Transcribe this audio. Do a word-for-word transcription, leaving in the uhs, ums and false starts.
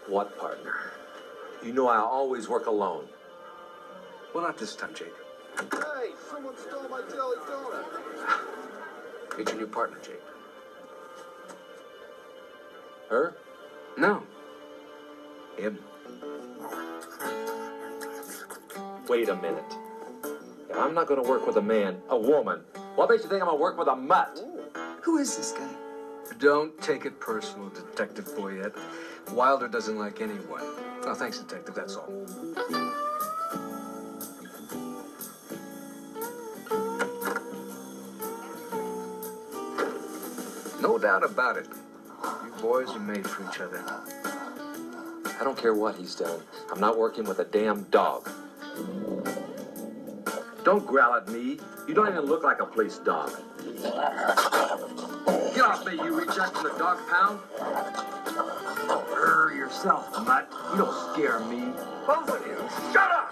What partner? You know I always work alone. Well, not this time, Jake. Hey, someone stole my jelly donut. Meet your new partner, Jake. Her? No. Him. Wait a minute. If I'm not going to work with a man, a woman, what makes you think I'm going to work with a mutt? Who is this guy? Don't take it personal, Detective Boyette. Wilder doesn't like anyone. No, thanks, Detective, that's all. No doubt about it. You boys are made for each other. I don't care what he's done. I'm not working with a damn dog. Don't growl at me. You don't even look like a police dog. Get off me, you reject from the dog pound. Err yourself, mutt. You don't scare me. Both of you, shut up!